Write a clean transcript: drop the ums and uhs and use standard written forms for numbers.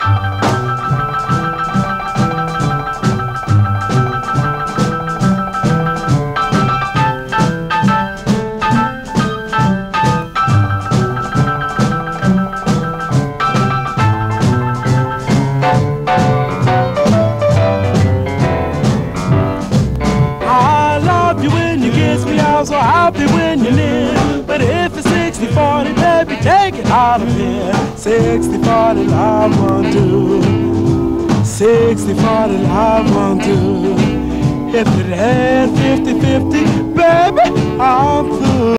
So happy when you live, but if it's 60-40, baby, take it out of here. 60-40, love won't do. 60-40, love won't do. If it had 50-50, baby, I'm through.